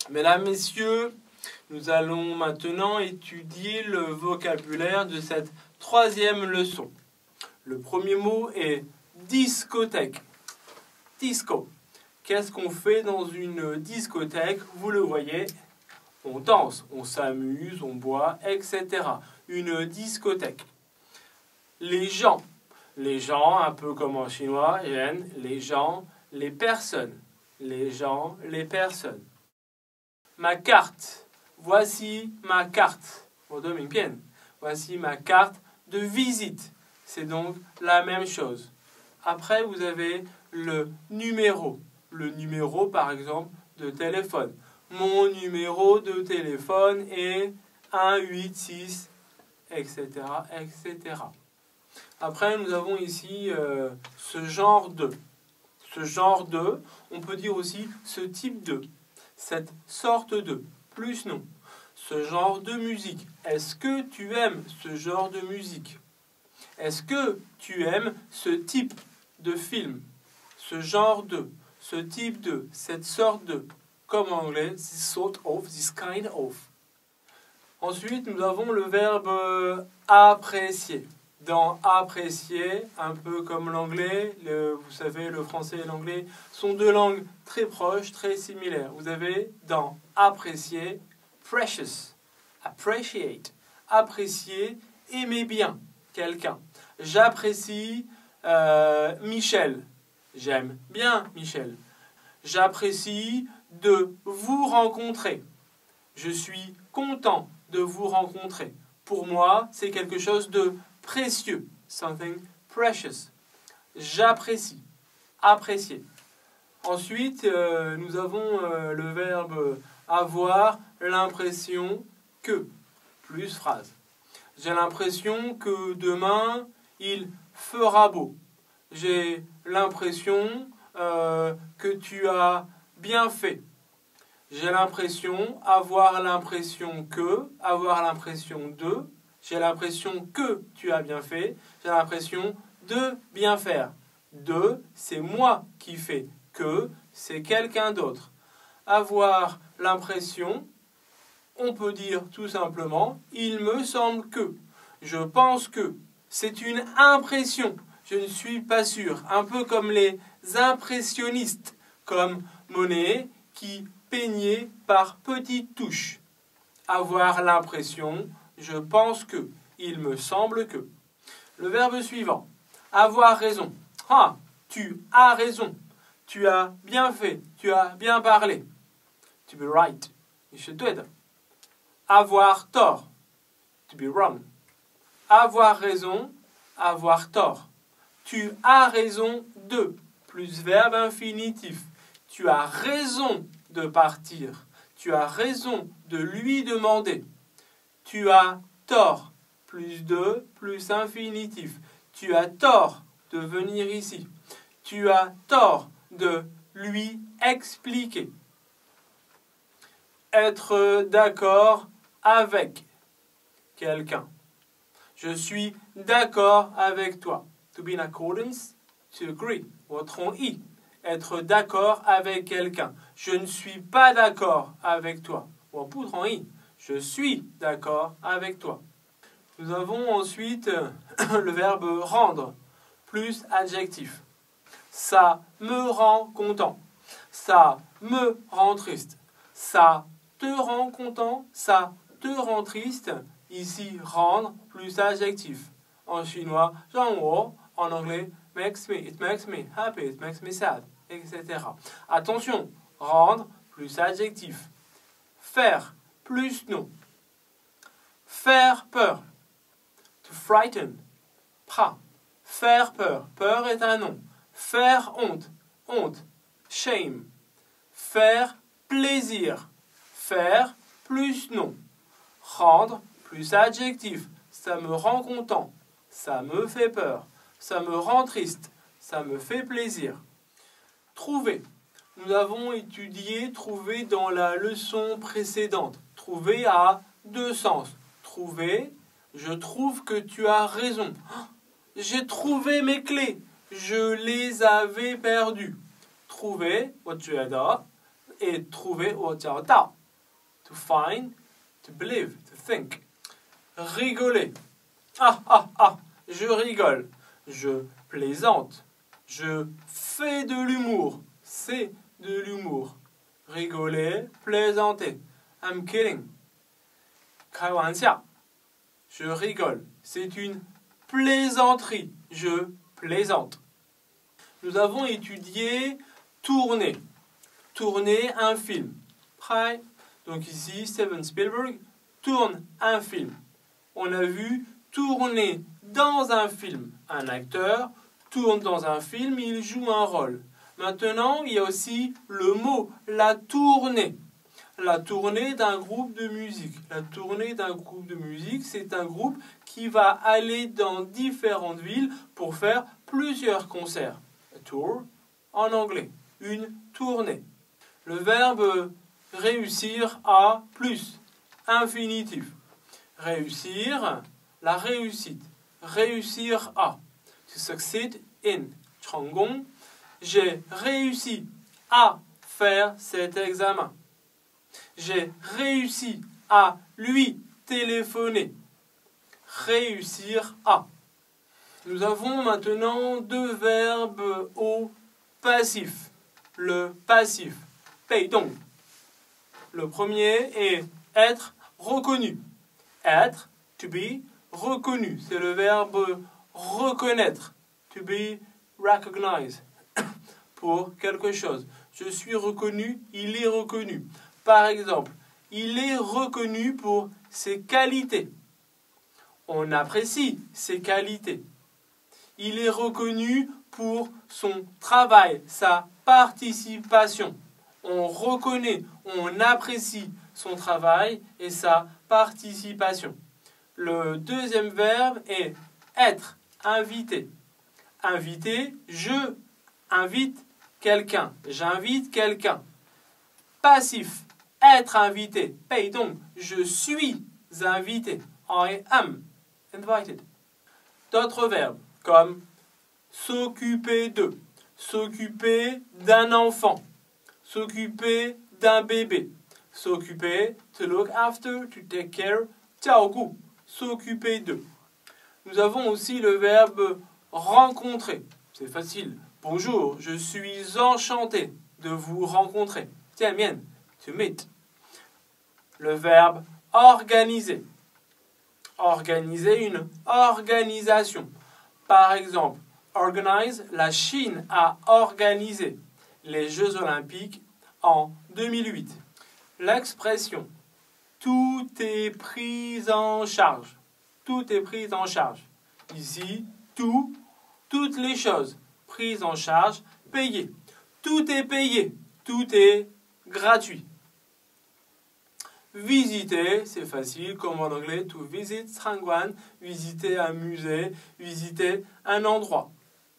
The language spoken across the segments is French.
Mesdames, Messieurs, nous allons maintenant étudier le vocabulaire de cette troisième leçon. Le premier mot est discothèque. Disco. Qu'est-ce qu'on fait dans une discothèque? Vous le voyez, on danse, on s'amuse, on boit, etc. Une discothèque. Les gens, un peu comme en chinois, les gens, les personnes. Les gens, les personnes. Ma carte. Voici ma carte. Voici ma carte de visite. C'est donc la même chose. Après, vous avez le numéro. Le numéro, par exemple, de téléphone. Mon numéro de téléphone est 186, etc., etc. Après, nous avons ici ce genre de. Ce genre de, on peut dire aussi ce type de. Cette sorte de, plus non. Ce genre de musique. Est-ce que tu aimes ce genre de musique? Est-ce que tu aimes ce type de film? Ce genre de, ce type de, cette sorte de. Comme en anglais, this sort of, this kind of. Ensuite, nous avons le verbe apprécier. Dans apprécier, un peu comme l'anglais, vous savez, le français et l'anglais sont deux langues très proches, très similaires. Vous avez dans apprécier, precious, appreciate, apprécier, aimer bien quelqu'un. J'apprécie Michel, j'aime bien Michel. J'apprécie de vous rencontrer. Je suis content de vous rencontrer. Pour moi, c'est quelque chose de précieux. Something precious. J'apprécie. Apprécier. Ensuite, nous avons le verbe avoir l'impression que. Plus phrase. J'ai l'impression que demain, il fera beau. J'ai l'impression que tu as bien fait. J'ai l'impression, avoir l'impression que, avoir l'impression de. J'ai l'impression que tu as bien fait. J'ai l'impression de bien faire. De, c'est moi qui fais. Que, c'est quelqu'un d'autre. Avoir l'impression, on peut dire tout simplement, il me semble que. Je pense que. C'est une impression. Je ne suis pas sûr. Un peu comme les impressionnistes, comme Monet, qui peignait par petites touches. Avoir l'impression, je pense que, il me semble que. Le verbe suivant, avoir raison. Ah, tu as raison. Tu as bien fait. Tu as bien parlé. To be right. Avoir tort. To be wrong. Avoir raison. Avoir tort. Tu as raison de. Plus verbe infinitif. Tu as raison de partir. Tu as raison de lui demander. Tu as tort. Plus de, plus infinitif. Tu as tort de venir ici. Tu as tort de lui expliquer. Être d'accord avec quelqu'un. Je suis d'accord avec toi. To be in accordance, to agree. Votre i. Être d'accord avec quelqu'un. Je ne suis pas d'accord avec toi. Je suis d'accord avec toi. Nous avons ensuite le verbe rendre, plus adjectif. Ça me rend content. Ça me rend triste. Ça te rend content. Ça te rend triste. Ici, rendre, plus adjectif. En chinois, 让我, en anglais, makes me, it makes me happy, it makes me sad, etc. Attention, rendre, plus adjectif. Faire, plus nom. Faire peur. To frighten. Pra. Faire peur. Peur est un nom. Faire honte. Honte. Shame. Faire plaisir. Faire plus nom. Rendre plus adjectif. Ça me rend content. Ça me fait peur. Ça me rend triste. Ça me fait plaisir. Trouver. Nous avons étudié trouver dans la leçon précédente. Trouver a deux sens. Trouver, je trouve que tu as raison. J'ai trouvé mes clés. Je les avais perdues. Trouver, what tu adores, et trouver, 我找到 to find, to believe, to think. Rigoler. Ah, ah, ah, je rigole. Je plaisante. Je fais de l'humour. C'est de l'humour. Rigoler, plaisanter. I'm kidding. 开玩笑. Je rigole. C'est une plaisanterie. Je plaisante. Nous avons étudié tourner. Tourner un film. Prêt? Donc ici, Steven Spielberg tourne un film. On a vu tourner dans un film. Un acteur tourne dans un film, il joue un rôle. Maintenant, il y a aussi le mot, la tournée. La tournée d'un groupe de musique. La tournée d'un groupe de musique, c'est un groupe qui va aller dans différentes villes pour faire plusieurs concerts. A tour, en anglais, une tournée. Le verbe réussir à plus, infinitif. Réussir, la réussite. Réussir à. To succeed in. 成功. J'ai réussi à faire cet examen. J'ai réussi à lui téléphoner. Réussir à. Nous avons maintenant deux verbes au passif. Le passif, 被动. Le premier est être reconnu. Être, to be, reconnu. C'est le verbe reconnaître. To be recognized. Pour quelque chose. Je suis reconnu, il est reconnu. Par exemple, il est reconnu pour ses qualités. On apprécie ses qualités. Il est reconnu pour son travail, sa participation. On reconnaît, on apprécie son travail et sa participation. Le deuxième verbe est être, invité. Invité, je invite quelqu'un. J'invite quelqu'un. Passif, être invité. 被动, je suis invité. I am invited. D'autres verbes comme s'occuper de, s'occuper d'un enfant, s'occuper d'un bébé, s'occuper, to look after, to take care, 照顾, s'occuper de. Nous avons aussi le verbe rencontrer. C'est facile. Bonjour, je suis enchanté de vous rencontrer. 见面, to meet. Le verbe organiser. Organiser une organisation. Par exemple, organize, la Chine a organisé les Jeux Olympiques en 2008. L'expression tout est pris en charge. Tout est pris en charge. Ici, tout, toutes les choses prises en charge, payées. Tout est payé. Tout est gratuit. Visiter, c'est facile, comme en anglais, to visit, 参观, visiter un musée, visiter un endroit.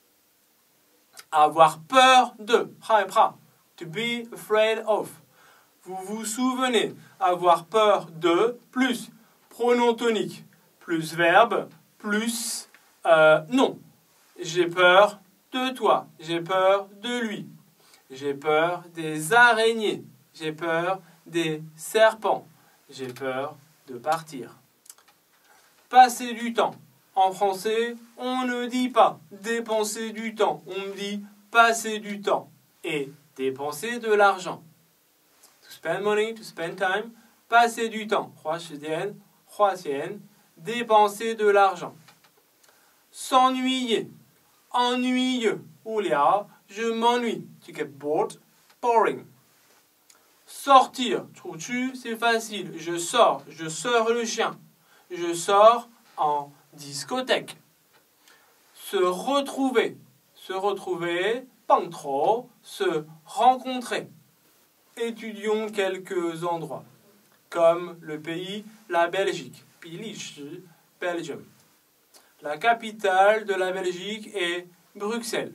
Avoir peur de, 害怕, to be afraid of. Vous vous souvenez, avoir peur de, plus pronom tonique, plus verbe, plus nom. J'ai peur de toi, j'ai peur de lui. J'ai peur des araignées, j'ai peur des serpents. J'ai peur de partir. Passer du temps. En français, on ne dit pas dépenser du temps. On dit passer du temps. Et dépenser de l'argent. To spend money, to spend time. Passer du temps. 花时间, 花钱. Dépenser de l'argent. S'ennuyer. Ennuyeux. 无聊. Je m'ennuie. To get bored. Boring. Sortir, 出去, c'est facile. Je sors le chien. Je sors en discothèque. Se retrouver, 碰头, se rencontrer. Étudions quelques endroits, comme le pays, la Belgique, 比利时, Belgium. La capitale de la Belgique est Bruxelles.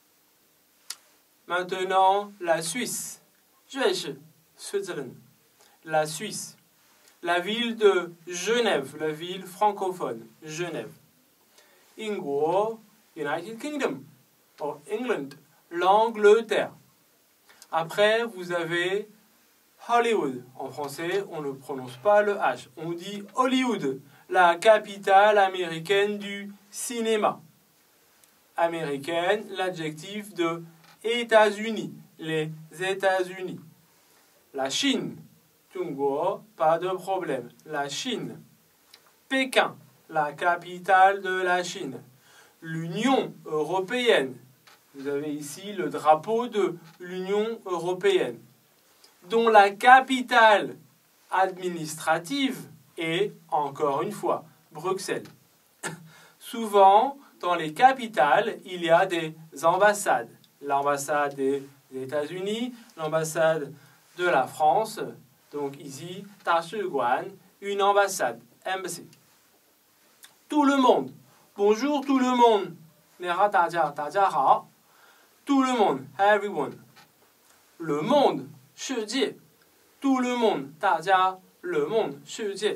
Maintenant, la Suisse, 瑞士. Switzerland, la Suisse, la ville de Genève, la ville francophone, Genève. 英国, United Kingdom, or England, l'Angleterre. Après, vous avez Hollywood. En français, on ne prononce pas le H. On dit Hollywood, la capitale américaine du cinéma. Américaine, l'adjectif de États-Unis, les États-Unis. La Chine, Zhongguo, pas de problème. La Chine. Pékin, la capitale de la Chine. L'Union européenne. Vous avez ici le drapeau de l'Union européenne, dont la capitale administrative est, encore une fois, Bruxelles. Souvent, dans les capitales, il y a des ambassades. L'ambassade des États-Unis, l'ambassade de la France. Donc ici, 大使馆, une ambassade, embassy. Tout le monde. Bonjour tout le monde. 你好，大家好. Tout le monde, everyone. Le monde, 世界. Tout le monde, 大家, le monde, 世界.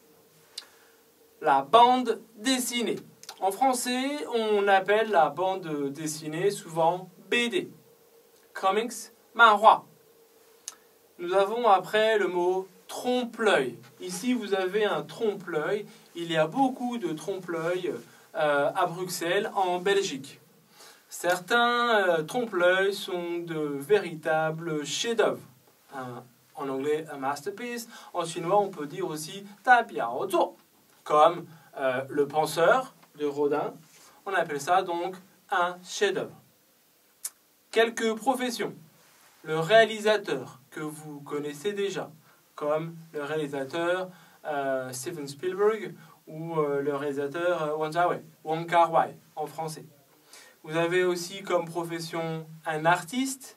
La bande dessinée. En français, on appelle la bande dessinée souvent BD. Comics, 漫画. Nous avons après le mot trompe-l'œil. Ici, vous avez un trompe-l'œil. Il y a beaucoup de trompe-l'œil à Bruxelles, en Belgique. Certains trompe-l'œil sont de véritables chefs-d'œuvre. En anglais, a masterpiece. En chinois, on peut dire aussi 代表作, comme le penseur de Rodin. On appelle ça donc un chef-d'œuvre. Quelques professions. Le réalisateur, que vous connaissez déjà, comme le réalisateur Steven Spielberg ou le réalisateur Wong Kar-wai en français. Vous avez aussi comme profession un artiste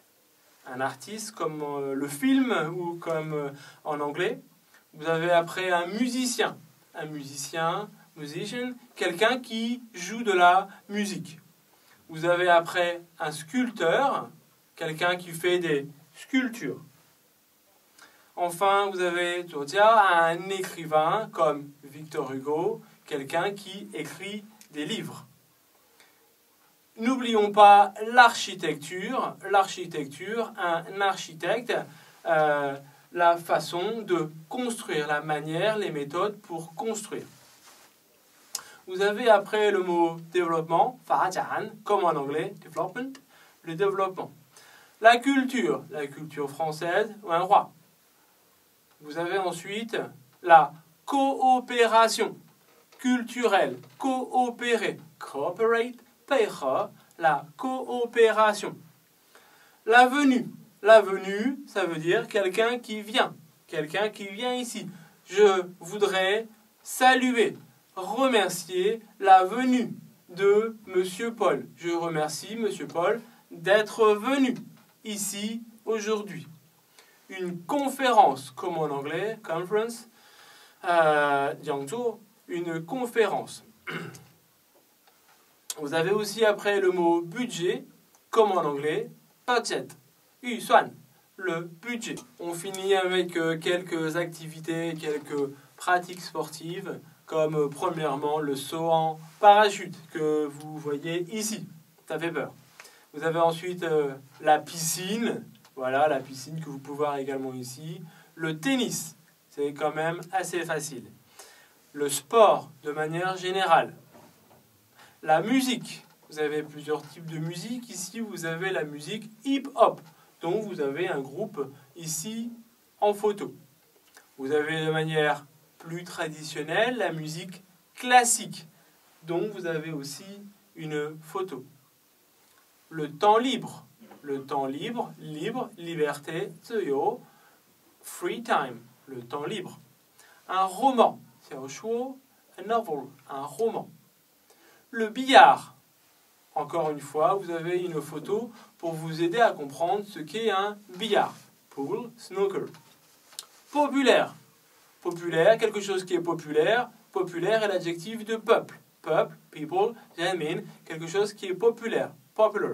comme le film ou comme en anglais. Vous avez après un musicien, musician, quelqu'un qui joue de la musique. Vous avez après un sculpteur, quelqu'un qui fait des sculptures. Enfin, vous avez un écrivain comme Victor Hugo, quelqu'un qui écrit des livres. N'oublions pas l'architecture. L'architecture, un architecte, la façon de construire, la manière, les méthodes pour construire. Vous avez après le mot développement, 发展, comme en anglais, development, le développement. La culture française, 文化. Vous avez ensuite la coopération culturelle, coopérer, cooperate, 配合, la coopération. La venue, ça veut dire quelqu'un qui vient ici. Je voudrais saluer, remercier la venue de Monsieur Paul. Je remercie Monsieur Paul d'être venu ici aujourd'hui. Une conférence, comme en anglais, conference, 讲座, une conférence. Vous avez aussi après le mot budget, comme en anglais, budget, 预算, le budget. On finit avec quelques activités, quelques pratiques sportives, comme premièrement le saut en parachute que vous voyez ici. Ça fait peur. Vous avez ensuite la piscine. Voilà, la piscine que vous pouvez voir également ici. Le tennis, c'est quand même assez facile. Le sport, de manière générale. La musique, vous avez plusieurs types de musique. Ici, vous avez la musique hip-hop, dont vous avez un groupe ici en photo. Vous avez de manière plus traditionnelle la musique classique, dont vous avez aussi une photo. Le temps libre. Le temps libre, liberté, 自由, free time, le temps libre. Un roman, 小说, a novel, un roman. Le billard, encore une fois, vous avez une photo pour vous aider à comprendre ce qu'est un billard. Pool, snooker. Populaire, quelque chose qui est populaire. Populaire est l'adjectif de peuple. Peuple, people, j'aime, quelque chose qui est populaire. Popular.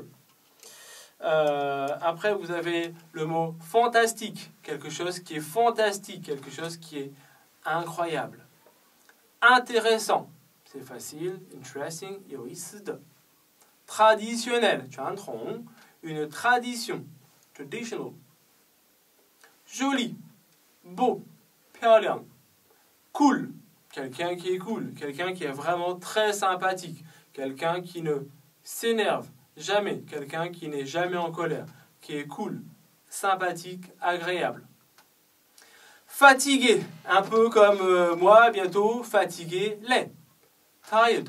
Après, vous avez le mot fantastique, quelque chose qui est fantastique, quelque chose qui est incroyable. Intéressant, c'est facile, interesting, 有意思的. Traditionnel, 传统, une tradition. traditional. Joli, beau, 漂亮. Cool, quelqu'un qui est cool, quelqu'un qui est vraiment très sympathique, quelqu'un qui ne s'énerve jamais, quelqu'un qui n'est jamais en colère, qui est cool, sympathique, agréable. Fatigué, un peu comme moi bientôt, fatigué, laid, tired.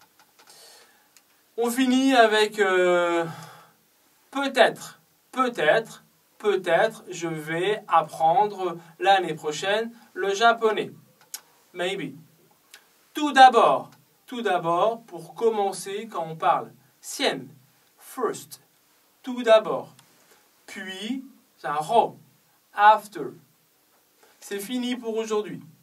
On finit avec peut-être, peut-être, peut-être je vais apprendre l'année prochaine le japonais. Maybe. Tout d'abord, pour commencer quand on parle. Sien, first, tout d'abord. Puis, c'est un ro, after. C'est fini pour aujourd'hui.